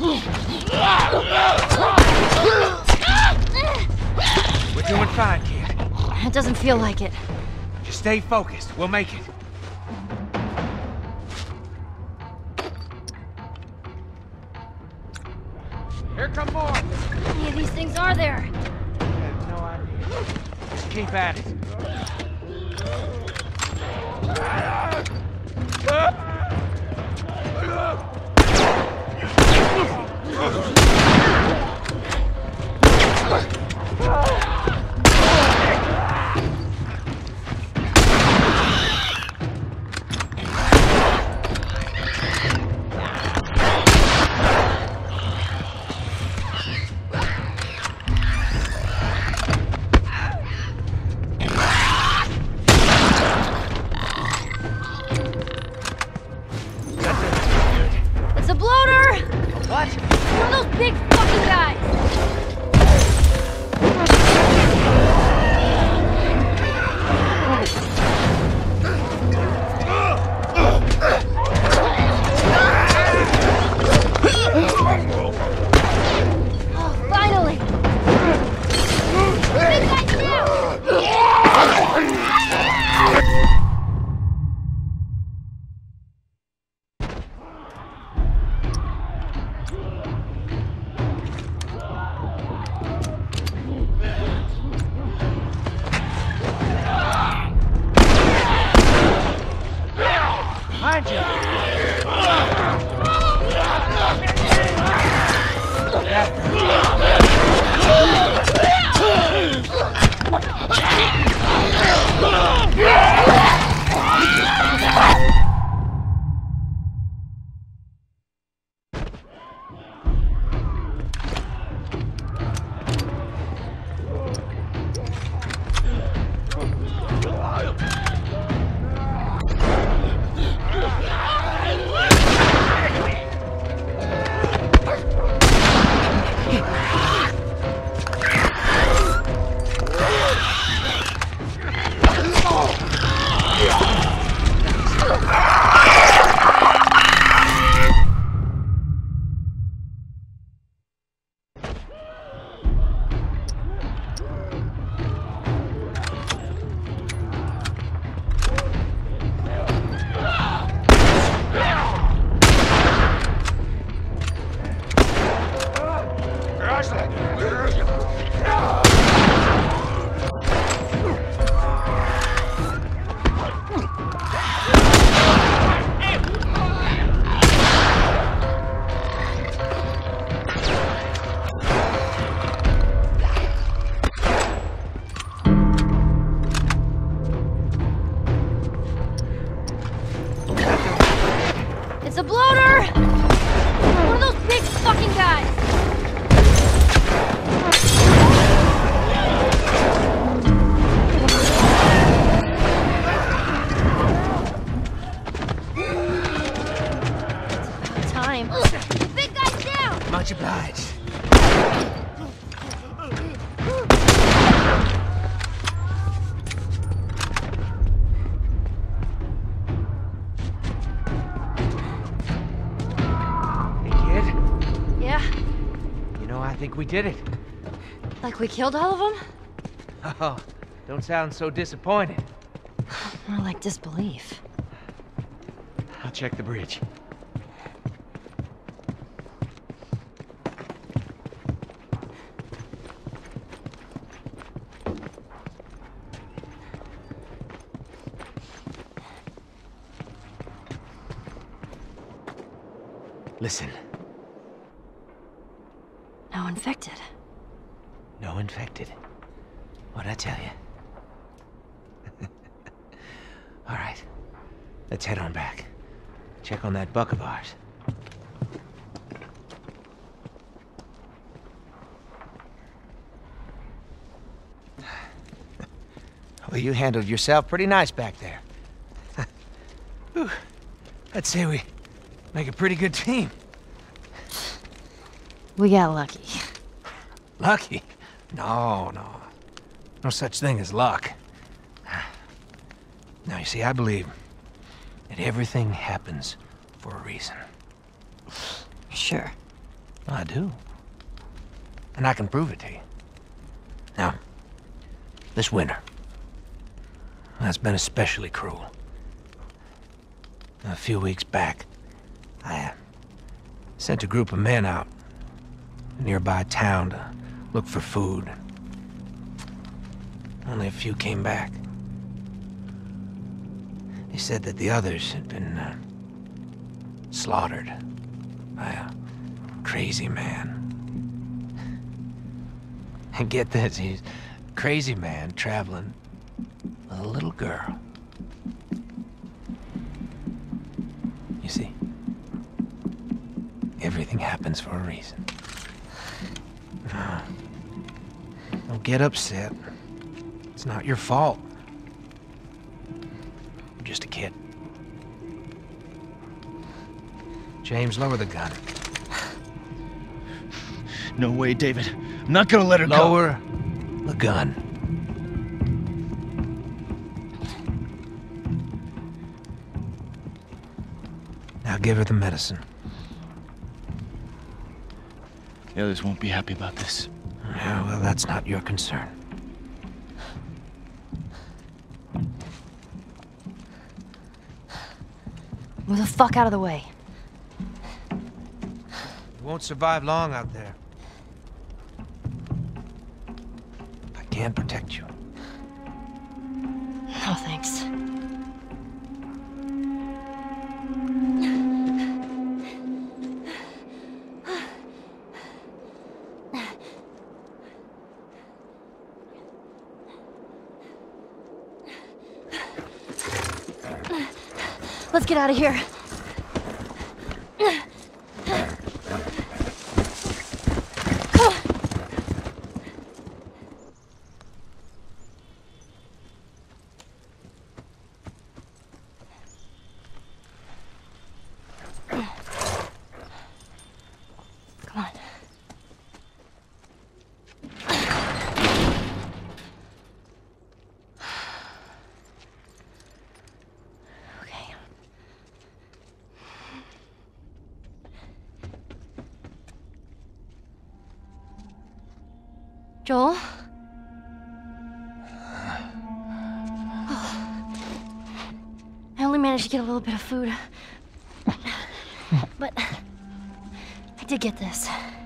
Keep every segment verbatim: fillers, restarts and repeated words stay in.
We're doing fine, kid. It doesn't feel like it. Just stay focused. We'll make it. Here come more! How many of these things are there? I have no idea. Just keep at it. It's a bloater! What? One of those big fucking guys! Oh, finally! Big guy down! Behind you! It's a bloater! One of those big fucking guys! It's about time. The big guy's down! Much obliged. Yeah? You know, I think we did it. Like we killed all of them? Oh, don't sound so disappointed. More like disbelief. I'll check the bridge. Listen. No infected. No infected. What'd I tell you? All right. Let's head on back. Check on that buck of ours. Well, you handled yourself pretty nice back there. Whew. I'd say we make a pretty good team. We got lucky. Lucky? No, no. No such thing as luck. Now, you see, I believe that everything happens for a reason. Sure. I do. And I can prove it to you. Now, this winter, that's been especially cruel. A few weeks back, I uh, sent a group of men out to a nearby town to look for food. Only a few came back. They said that the others had been uh, slaughtered by a crazy man. And get this, he's a crazy man traveling with a little girl. You see, everything happens for a reason. No, don't get upset. It's not your fault. You're just a kid. James, lower the gun. No way, David. I'm not gonna let her go. Lower the gun. Now give her the medicine. The others won't be happy about this. Yeah, well, that's not your concern. Move the fuck out of the way. You won't survive long out there. I can protect you. No, thanks. Let's get out of here. Come on. Okay. Joel? I only managed to get a little bit of food. But I did get this.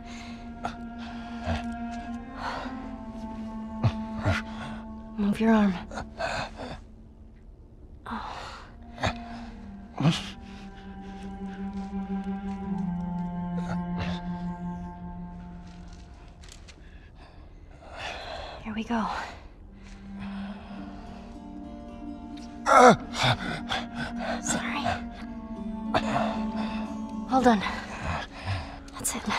Move your arm. Oh. Here we go. Sorry. Hold on. That's it.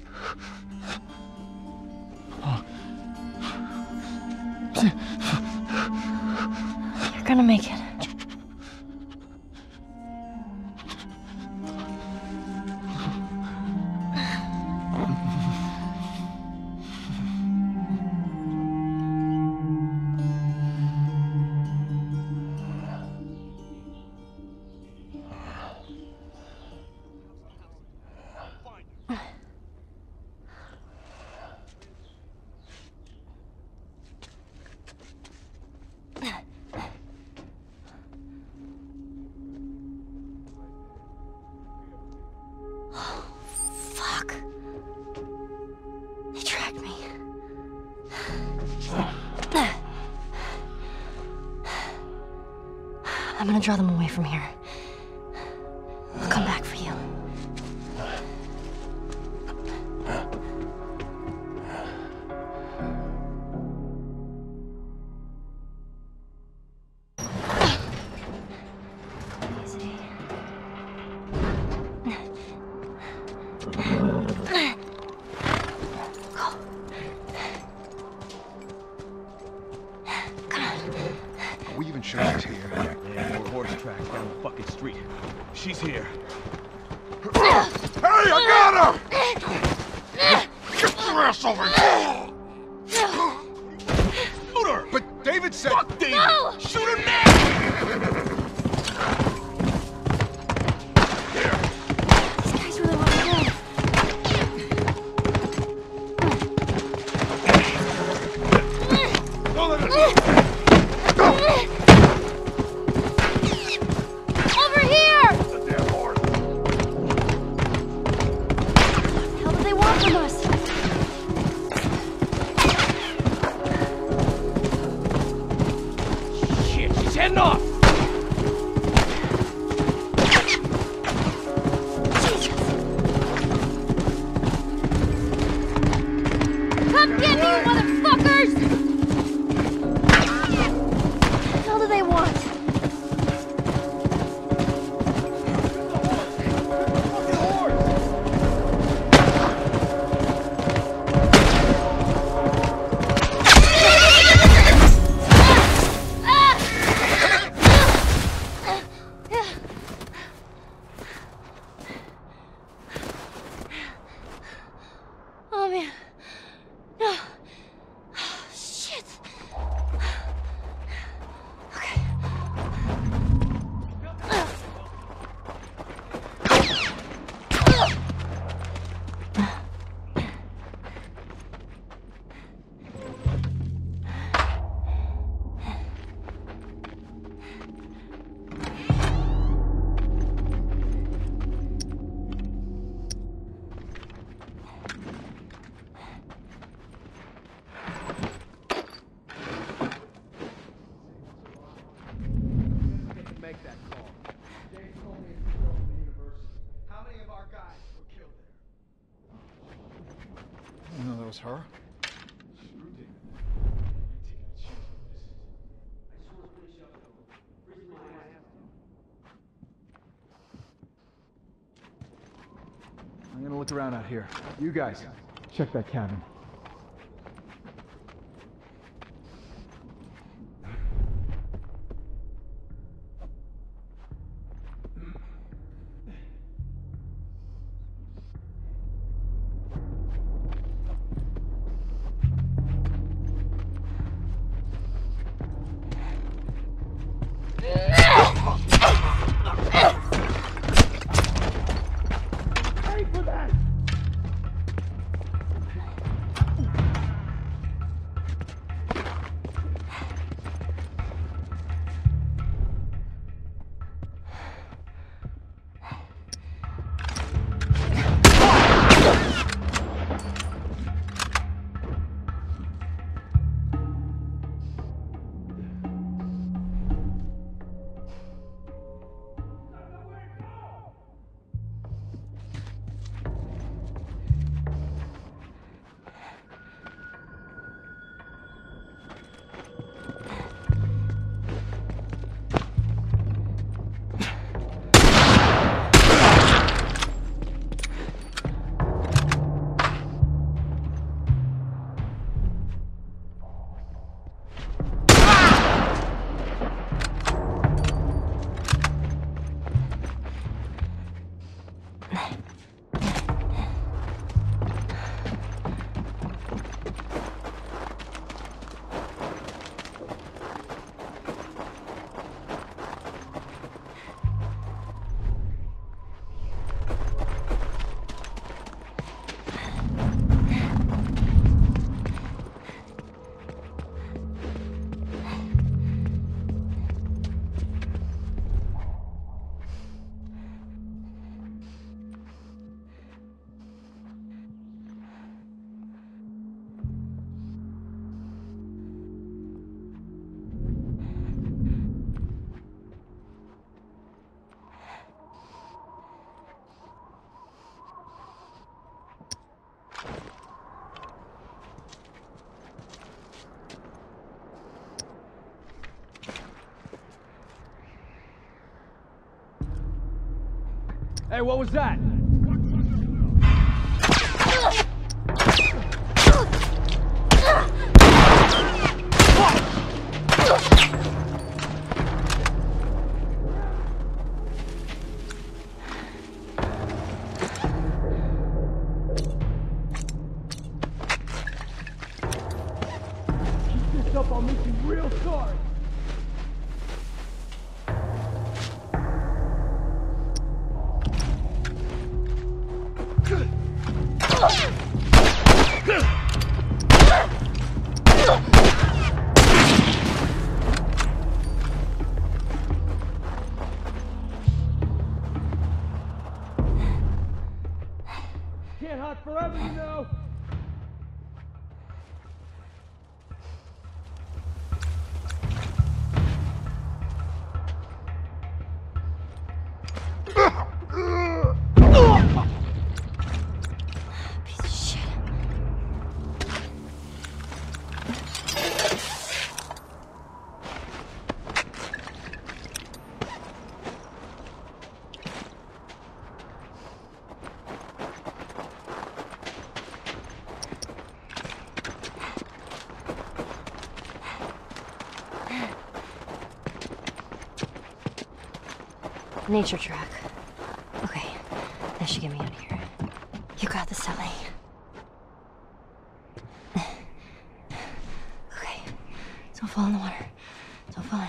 You're gonna make it. Fuck. They tracked me. I'm gonna draw them away from here. I'll come back for you. Easy. We even sure she's here. Yeah, more horse tracks down the fucking street. She's here. Hey, I got her! Get your ass over here! Shoot her! But David said... Fuck David! No! Shoot her now! These guys really want to go. Come get me, you motherfuckers! What the hell do they want? Oh man. No. Oh, shit. Okay. Make that call. James told me it's the girl from the university. How many of our guys were killed there? I didn't know that was her. Screw David. I'm gonna look around out here. You guys, check that cabin. Hey, what was that? Keep this up, I'll make you real sorry. Can't hunt forever, you know. Piece of shit. Nature track. Okay, that should get me out of here. You got this, Ellie. Okay, don't fall in the water. Don't fall in.